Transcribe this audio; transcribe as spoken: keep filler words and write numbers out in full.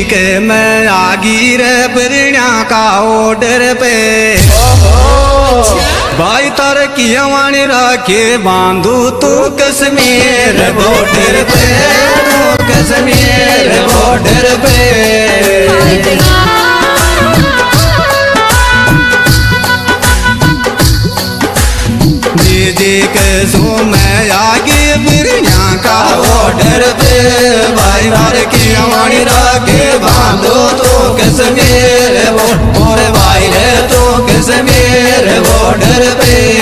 के मैं आगी रे बिरण्या का ऑर्डर पे भाई तार की वाणी राखे बांधू तू कश्मीर बॉर्डर पे, तू कश्मीर बॉर्डर पे। दीदी के सो मैं आगे बिरण्या का ऑर्डर पे भाई तार की वाणी राखे बांधो तो कश्मीर और भाई रे तो कश्मीर बॉर्डर पे।